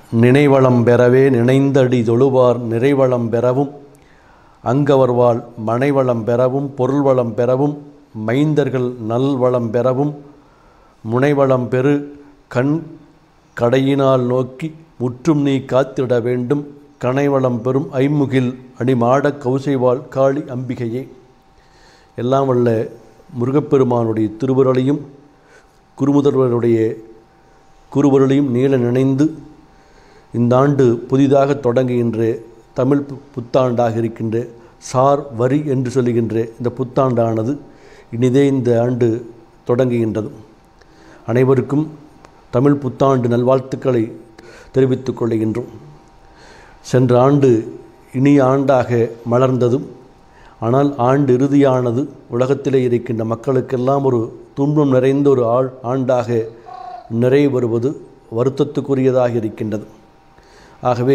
நினைவளம் பெறவே நினைந்தடி தொழுவார் நிறைவளம் பெறவும் அங்கவர்வாள் மனைவளம் பெறவும் பொருள்வளம் பெறவும் மைந்தர்கள் நல்வளம் பெறவும் முனைவளம் பெறு கண் கடையினால் நோக்கி முற்றும் நீ காத்திட வேண்டும் கனைவளம் பெறும் ஐமுகில் அணிமாடக் கௌசைவாள் காளி அம்பிகையே. எல்லாம் வல்ல முருகப்பெருமானுடைய திருவருளையும் குருமுதல்வருடைய குருவருளையும் நீள நினைந்து இந்த ஆண்டு புதிதாக தொடங்குகின்ற தமிழ் புத்தாண்டாக இருக்கின்ற சார் வரி என்று சொல்லுகின்ற இந்த புத்தாண்டானது இனிதே இந்த ஆண்டு தொடங்குகின்றது. அனைவருக்கும் தமிழ் புத்தாண்டு நல்வாழ்த்துக்களை தெரிவித்துக் கொள்கின்றோம். சென்ற ஆண்டு இனிய ஆண்டாக மலர்ந்ததும், ஆனால் ஆண்டு இறுதியானது உலகத்திலே இருக்கின்ற மக்களுக்கெல்லாம் ஒரு துன்பம் நிறைந்த ஒரு ஆண்டாக நிறைவு வருவது வருத்தத்துக்குரியதாக இருக்கின்றது. ஆகவே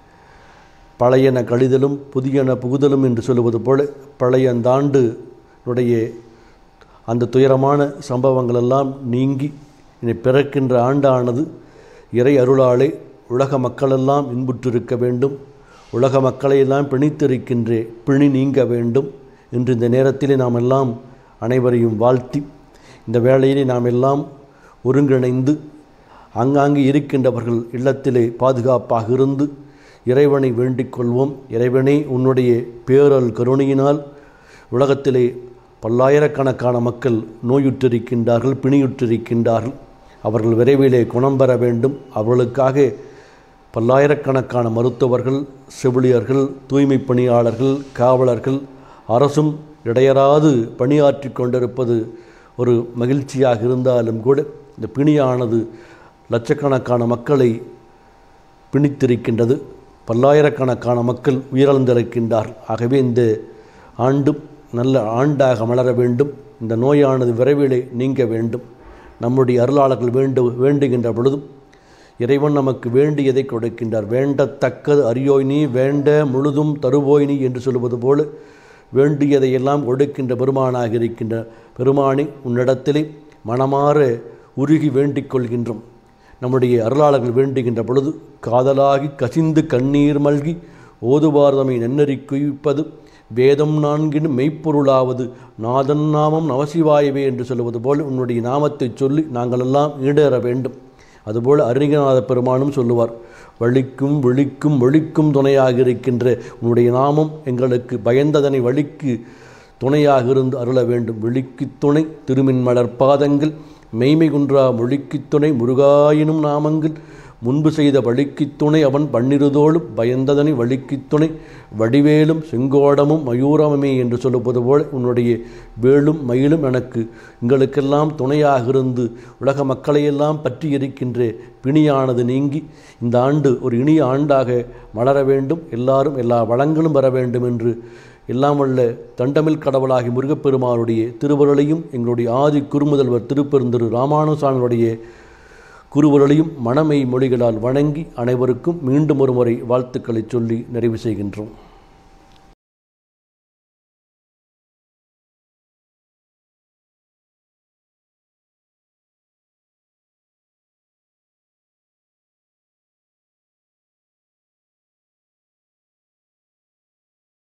பழையன கழிதலும் புதியன புகுதலும் என்று சொல்லுவது போல பழைய அந்த ஆண்டுடைய அந்த துயரமான சம்பவங்களெல்லாம் நீங்கி இனி பிறக்கின்ற ஆண்டானது இறை அருளாலே உலக மக்களெல்லாம் இன்புற்றிருக்க வேண்டும், உலக மக்களையெல்லாம் பிணித்திருக்கின்ற பிணி நீங்க வேண்டும் என்று இந்த நேரத்திலே நாம் எல்லாம் அனைவரையும் வாழ்த்தி இந்த வேளையிலே நாம் எல்லாம் ஒருங்கிணைந்து ஆங்காங்கே இருக்கின்றவர்கள் இல்லத்திலே பாதுகாப்பாக இருந்து இறைவனை வேண்டிக் கொள்வோம். இறைவனே, உன்னுடைய பேரல் கருணையினால் உலகத்திலே பல்லாயிரக்கணக்கான மக்கள் நோயுற்றிருக்கின்றார்கள், பிணியுற்றிருக்கின்றார்கள். அவர்கள் விரைவிலே குணம் பெற வேண்டும். அவர்களுக்காக பல்லாயிரக்கணக்கான மருத்துவர்கள், செவிலியர்கள், தூய்மை பணியாளர்கள், காவலர்கள், அரசும் இடையறாது பணியாற்றி கொண்டிருப்பது ஒரு மகிழ்ச்சியாக இருந்தாலும் கூட இந்த பிணியானது லட்சக்கணக்கான மக்களை பிணித்திருக்கின்றது. பல்லாயிரக்கணக்கான மக்கள் உயிரிழந்திருக்கின்றார்கள். ஆகவே இந்த ஆண்டும் நல்ல ஆண்டாக மலர வேண்டும். இந்த நோயானது விரைவிலே நீங்க வேண்டும். நம்முடைய அருளாளர்கள் வேண்டுகின்ற பொழுதும் இறைவன் நமக்கு வேண்டியதை கொடுக்கின்றார். வேண்டத்தக்கது அறியோய் நீ வேண்ட முழுதும் தருவோய் நீ என்று சொல்லுவது போல வேண்டியதையெல்லாம் கொடுக்கின்ற பெருமானாக இருக்கின்ற பெருமானை உன்னிடத்திலே மனமாற உருகி வேண்டிக் கொள்கின்றோம். நம்முடைய அருளாளர்கள் வேண்டுகின்ற பொழுது காதலாகி கசிந்து கண்ணீர் மல்கி ஓதுவார்தமை நன்னறி குவிப்பது வேதம் நான்கினும் மெய்ப்பொருளாவது நாதன் நாமம் நமசிவாயவே என்று சொல்லுவது போல் உன்னுடைய நாமத்தை சொல்லி நாங்களெல்லாம் ஈடேற வேண்டும். அதுபோல் அருணிகநாத பெருமானும் சொல்லுவார், வழிக்கும் விழிக்கும் ஒழிக்கும் துணையாக இருக்கின்ற உன்னுடைய நாமம் எங்களுக்கு பயந்ததனை வழிக்கு துணையாக இருந்து அருள வேண்டும். விழிக்கு துணை திருமின்மலர் பாதங்கள் மெய்மை குன்றா மொழிக்கு துணை முருகாயினும் நாமங்கள் முன்பு செய்த வழிக்கு துணை அவன் பன்னிருதோளும் பயந்ததனை வழிக்கு துணை வடிவேலும் செங்கோடமும் மயூரமுமே என்று சொல்லுவது போல் உன்னுடைய வேலும் மயிலும் எனக்கு எங்களுக்கெல்லாம் துணையாக இருந்து உலக மக்களையெல்லாம் பற்றி இருக்கின்ற பிணியானது நீங்கி இந்த ஆண்டு ஒரு இனிய ஆண்டாக மலர வேண்டும். எல்லாரும் எல்லா வளங்களும் பெற வேண்டும் என்று எல்லாம் வல்ல தண்டமிழ் கடவுளாகி முருகப்பெருமானுடைய திருவருளையும் எங்களுடைய ஆதி குருமுதல்வர் திருப்பெருந்திரு ராமானுசாமியுடைய குருவருளையும் மனமை மொழிகளால் வணங்கி அனைவருக்கும் மீண்டும் ஒருமுறை வாழ்த்துக்களை சொல்லி நிறைவு செய்கின்றோம்.